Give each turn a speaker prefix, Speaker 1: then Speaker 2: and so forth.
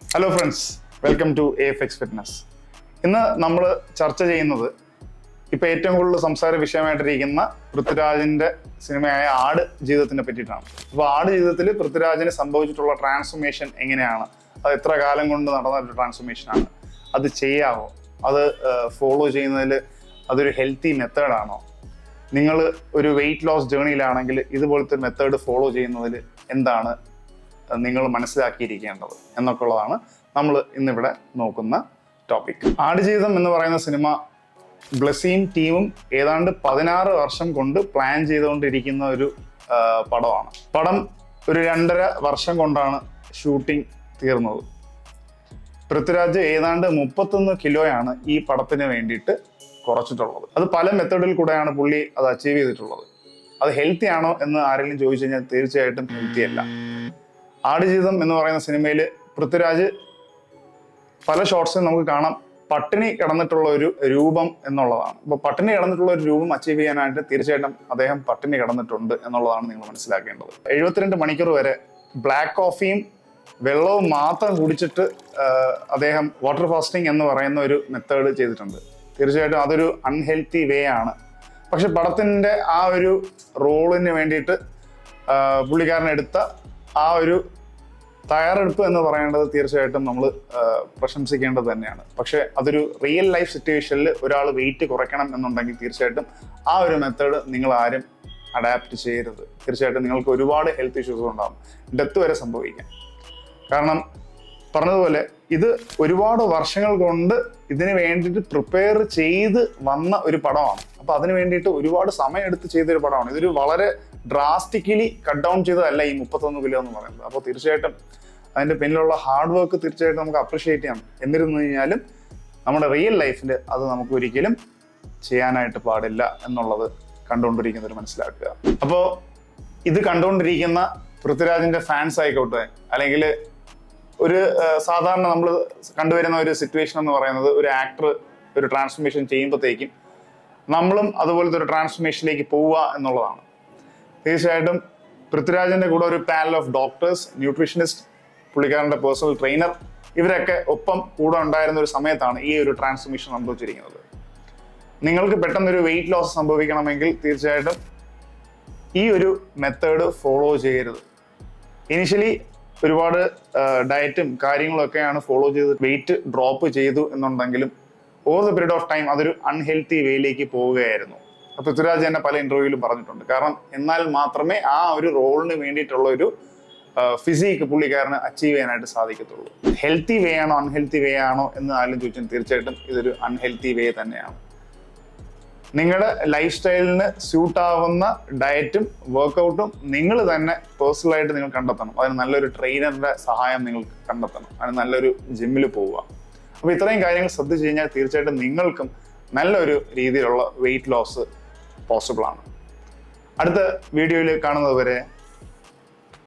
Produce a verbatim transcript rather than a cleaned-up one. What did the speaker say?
Speaker 1: Hello friends, welcome to A F X Fitness. ഇന്ന് നമ്മൾ ചർച്ച ചെയ്യുന്നത് ഇപ്പോൾ ഏറ്റവും കൂടുതൽ സംസാര വിഷയമായിട്ടിരിക്കുന്ന പൃഥ്വിരാജിന്റെ സിനിമയായ ആട് ജീവിതത്തിനെ പറ്റിയിട്ടാണ്. അപ്പോൾ ആട് ജീവിതത്തിൽ പൃഥ്വിരാജിന് സംഭവിച്ചിട്ടുള്ള ട്രാൻസ്ഫോർമേഷൻ എങ്ങനെയാണ്, അത് എത്ര കാലം കൊണ്ട് നടന്ന ഒരു ട്രാൻസ്ഫോർമേഷനാണ്, അത് ചെയ്യാമോ, അത് ഫോളോ ചെയ്യുന്നതിൽ അതൊരു ഹെൽത്തി മെത്തേഡാണോ, നിങ്ങൾ ഒരു വെയിറ്റ് ലോസ് ജേണിയിലാണെങ്കിൽ ഇതുപോലത്തെ മെത്തേഡ് ഫോളോ ചെയ്യുന്നതിൽ എന്താണ് നിങ്ങൾ മനസ്സിലാക്കിയിരിക്കേണ്ടത് എന്നൊക്കെ ഉള്ളതാണ് നമ്മൾ ഇന്നിവിടെ നോക്കുന്ന ടോപ്പിക്. ആടുജീവിതം എന്ന് പറയുന്ന സിനിമ ബ്ലസീം ടീമും ഏതാണ്ട് പതിനാറ് വർഷം കൊണ്ട് പ്ലാൻ ചെയ്തുകൊണ്ടിരിക്കുന്ന ഒരു പടമാണ്. പടം ഒരു രണ്ടര വർഷം കൊണ്ടാണ് ഷൂട്ടിംഗ് തീർന്നത്. പൃഥ്വിരാജ് ഏതാണ്ട് മുപ്പത്തൊന്ന് കിലോയാണ് ഈ പടത്തിന് വേണ്ടിയിട്ട് കുറച്ചിട്ടുള്ളത്. അത് പല മെത്തേഡിൽ കൂടെയാണ് പുള്ളി അത് അച്ചീവ് ചെയ്തിട്ടുള്ളത്. അത് ഹെൽത്തി ആണോ എന്ന് ആരെങ്കിലും ചോദിച്ചു കഴിഞ്ഞാൽ തീർച്ചയായിട്ടും ഹെൽത്തി അല്ല. ആടുജീവിതം എന്ന് പറയുന്ന സിനിമയിൽ പൃഥ്വിരാജ് പല ഷോട്ട്സിലും നമുക്ക് കാണാം പട്ടിണി കിടന്നിട്ടുള്ള ഒരു രൂപം എന്നുള്ളതാണ്. അപ്പോൾ പട്ടിണി കിടന്നിട്ടുള്ള ഒരു രൂപം അച്ചീവ് ചെയ്യാനായിട്ട് തീർച്ചയായിട്ടും അദ്ദേഹം പട്ടിണി കിടന്നിട്ടുണ്ട് എന്നുള്ളതാണ് നിങ്ങൾ മനസ്സിലാക്കേണ്ടത്. എഴുപത്തിരണ്ട് മണിക്കൂർ വരെ ബ്ലാക്ക് കോഫിയും വെള്ളവും മാത്രം കുടിച്ചിട്ട് അദ്ദേഹം വാട്ടർ ഫാസ്റ്റിംഗ് എന്ന് പറയുന്ന ഒരു മെത്തേഡ് ചെയ്തിട്ടുണ്ട്. തീർച്ചയായിട്ടും അതൊരു അൺഹെൽത്തി വേ ആണ്. പക്ഷെ പടത്തിൻ്റെ ആ ഒരു റോളിന് വേണ്ടിയിട്ട് പുള്ളിക്കാരൻ എടുത്ത ആ ഒരു തയ്യാറെടുപ്പ് എന്ന് പറയേണ്ടത് തീർച്ചയായിട്ടും നമ്മൾ പ്രശംസിക്കേണ്ടത് തന്നെയാണ്. പക്ഷെ അതൊരു റിയൽ ലൈഫ് സിറ്റുവേഷനിൽ ഒരാൾ വെയിറ്റ് കുറയ്ക്കണം എന്നുണ്ടെങ്കിൽ തീർച്ചയായിട്ടും ആ ഒരു മെത്തേഡ് നിങ്ങൾ ആരും അഡാപ്റ്റ് ചെയ്യരുത്. തീർച്ചയായിട്ടും നിങ്ങൾക്ക് ഒരുപാട് ഹെൽത്ത് ഇഷ്യൂസ് ഉണ്ടാകും, ഡെത്ത് വരെ സംഭവിക്കാം. കാരണം പറഞ്ഞതുപോലെ ഇത് ഒരുപാട് വർഷങ്ങൾ കൊണ്ട് ഇതിന് വേണ്ടിയിട്ട് പ്രിപ്പയർ ചെയ്ത് വന്ന ഒരു പടമാണ്. അപ്പോൾ അതിന് വേണ്ടിയിട്ട് ഒരുപാട് സമയം എടുത്ത് ചെയ്തൊരു പടമാണ്. ഇതൊരു വളരെ ഡ്രാസ്റ്റിക്കലി കട്ട് ഡൗൺ ചെയ്തതല്ല ഈ മുപ്പത്തൊന്ന് കിലോ എന്ന് പറയുന്നത്. അപ്പോൾ തീർച്ചയായിട്ടും അതിൻ്റെ പിന്നിലുള്ള ഹാർഡ് വർക്ക് തീർച്ചയായിട്ടും നമുക്ക് അപ്രിഷിയേറ്റ് ചെയ്യാം. എന്നിരുന്നു കഴിഞ്ഞാലും നമ്മുടെ റിയൽ ലൈഫിൽ അത് നമുക്ക് ഒരിക്കലും ചെയ്യാനായിട്ട് പാടില്ല എന്നുള്ളത് കണ്ടുകൊണ്ടിരിക്കുന്നവർ മനസ്സിലാക്കുക. അപ്പോൾ ഇത് കണ്ടുകൊണ്ടിരിക്കുന്ന പൃഥ്വിരാജിൻ്റെ ഫാൻസ് ആയിക്കോട്ടെ, അല്ലെങ്കിൽ ഒരു സാധാരണ നമ്മൾ കണ്ടുവരുന്ന ഒരു സിറ്റുവേഷൻ എന്ന് പറയുന്നത് ഒരു ആക്ടർ ഒരു ട്രാൻസ്ഫോർമേഷൻ ചെയ്യുമ്പോഴത്തേക്കും നമ്മളും അതുപോലത്തെ ഒരു ട്രാൻസ്ഫോർമേഷനിലേക്ക് പോവുക എന്നുള്ളതാണ്. തീർച്ചയായിട്ടും പൃഥ്വിരാജിന്റെ കൂടെ ഒരു പാനൽ ഓഫ് ഡോക്ടേഴ്സ്, ന്യൂട്രീഷനിസ്റ്റ്, പുള്ളിക്കാരൻ്റെ പേഴ്സണൽ ട്രെയിനർ, ഇവരൊക്കെ ഒപ്പം കൂടെ ഉണ്ടായിരുന്ന ഒരു സമയത്താണ് ഈ ഒരു ട്രാൻസ്ഫോർമേഷൻ സംഭവിച്ചിരിക്കുന്നത്. നിങ്ങൾക്ക് പെട്ടെന്നൊരു വെയിറ്റ് ലോസ് സംഭവിക്കണമെങ്കിൽ തീർച്ചയായിട്ടും ഈ ഒരു മെത്തേഡ് ഫോളോ ചെയ്യരുത്. ഇനിഷ്യലി ഒരുപാട് ഡയറ്റും കാര്യങ്ങളൊക്കെയാണ് ഫോളോ ചെയ്ത് വെയിറ്റ് ഡ്രോപ്പ് ചെയ്തു എന്നുണ്ടെങ്കിലും over the period of time അതൊരു അൺഹെൽത്തി വേയിലേക്ക് പോവുകയായിരുന്നു. പൃഥ്വിരാജ് തന്നെ പല ഇന്റർവ്യൂവിലും പറഞ്ഞിട്ടുണ്ട്. കാരണം എന്നാൽ മാത്രമേ ആ ഒരു റോളിന് വേണ്ടിയിട്ടുള്ള ഒരു ഫിസിക്ക് പുള്ളിക്കാരന് അച്ചീവ് ചെയ്യാനായിട്ട് സാധിക്കത്തുള്ളൂ. ഹെൽത്തി വേ ആണോ അൺഹെൽത്തി വേ ആണോ എന്ന് ആരും ചോദിച്ചാൽ തീർച്ചയായിട്ടും ഇതൊരു അൺഹെൽത്തി വേ തന്നെയാണ്. നിങ്ങളുടെ ലൈഫ് സ്റ്റൈലിന് സ്യൂട്ടാവുന്ന ഡയറ്റും വർക്കൗട്ടും നിങ്ങൾ തന്നെ പേഴ്സണലായിട്ട് നിങ്ങൾ കണ്ടെത്തണം. അതിന് നല്ലൊരു ട്രെയിനറുടെ സഹായം നിങ്ങൾ കണ്ടെത്തണം. അതിന് നല്ലൊരു ജിമ്മിൽ പോവുക. അപ്പോൾ ഇത്രയും കാര്യങ്ങൾ ശ്രദ്ധിച്ചു കഴിഞ്ഞാൽ തീർച്ചയായിട്ടും നിങ്ങൾക്കും നല്ലൊരു രീതിയിലുള്ള വെയിറ്റ് ലോസ് പോസിബിൾ ആണ്. അടുത്ത വീഡിയോയിൽ കാണുന്നത് വരെ